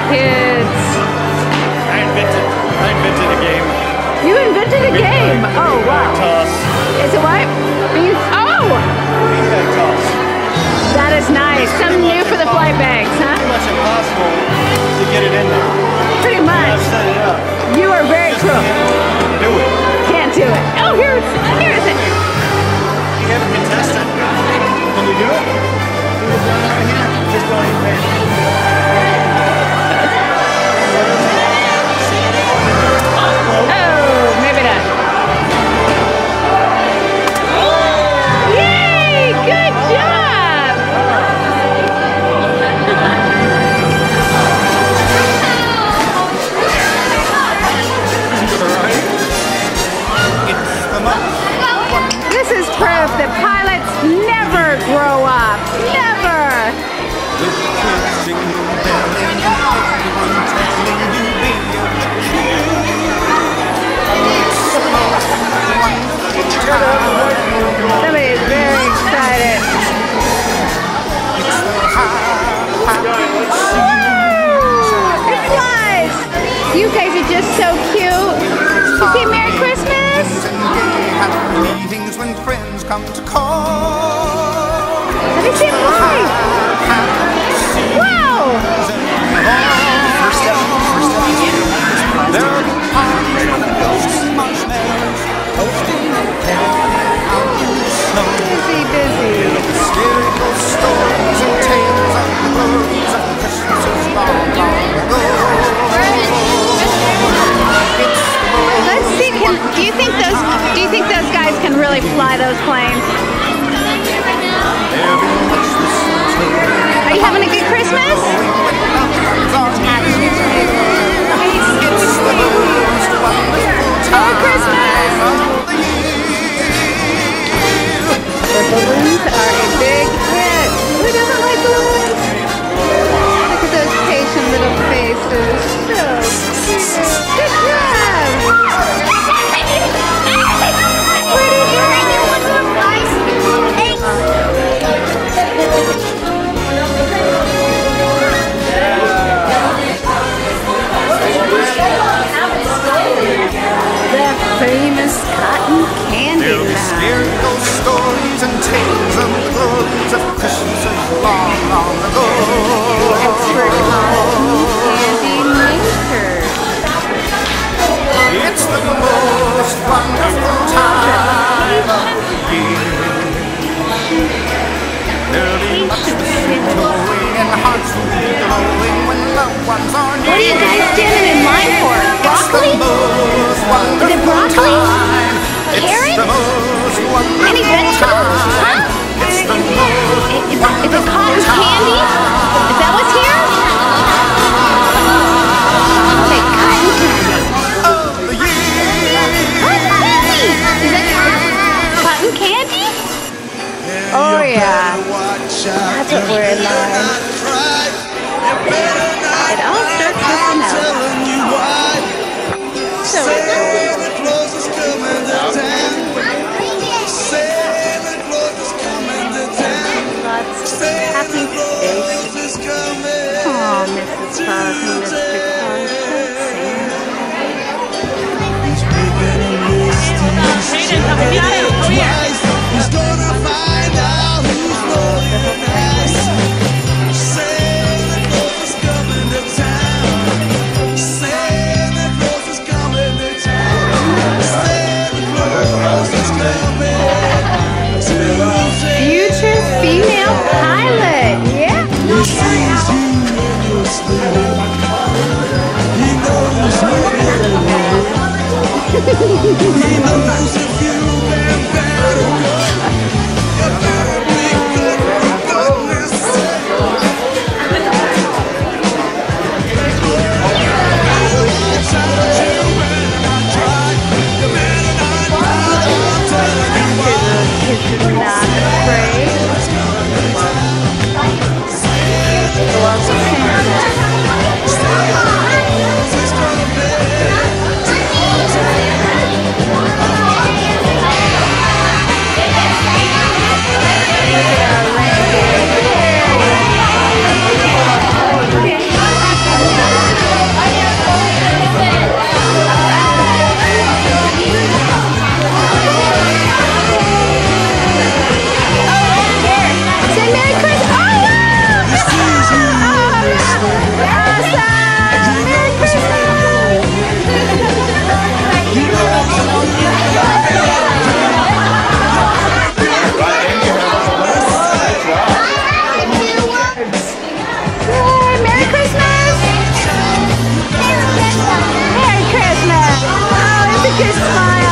kids. I invented a game. You invented a game? Oh, wow. Toss. It's a what? Oh! Beanbag toss. That is nice. Something new for the flight bags, huh? Pretty much impossible to get it in there. Pretty much. I've set it up. You are very true. Do it. Can't do it. Oh, here it is. You have a contestant. Can you do it? Do it down right here. Just don't even pay. Oh, maybe not. Yay! Good job! This is proof that pilots never grow up. Never! Somebody is very excited. It flies! You guys are just so cute. You say Merry Christmas? Meetings when friends come to call. Let me say hi. Wow! There are marshmallows toasting out in the snow. Busy. Scary ghost stories and tales of the glories of Christmases long, long ago. Let's see. Do you think those guys can really fly those planes? Are you having a good Christmas? Merry Christmas! The balloons are a big hit. Who doesn't like balloons? Look at those patient little faces. So cute. Good job! Pretty good. The famous cotton candy There will be scary ghost stories and tales of the glories of Christmases long, long ago. expert cotton candy maker. It's the most wonderful time of the year. There'll be much mistletoe and hearts will be glowing when loved ones are near. What are you guys standing in line for? Broccoli? Is it broccoli? Carrots? Any vegetables? Huh? Is it cotton candy? Is that what's here? Okay, cotton candy. Is that cotton candy? Oh yeah. That's what we're in line. It all starts with an L. So lots of happy faces. Oh, Mrs. Claus and Mr. Claus. He's gonna find out who's rolling dice. Santa Claus is coming to town. Santa Claus is coming to town. Santa Claus is coming to town. Future female pilot. Yeah. He sees you in your sleep. He knows where you're. He knows if you've been bad. Merry Christmas! Oh, it's a good smile.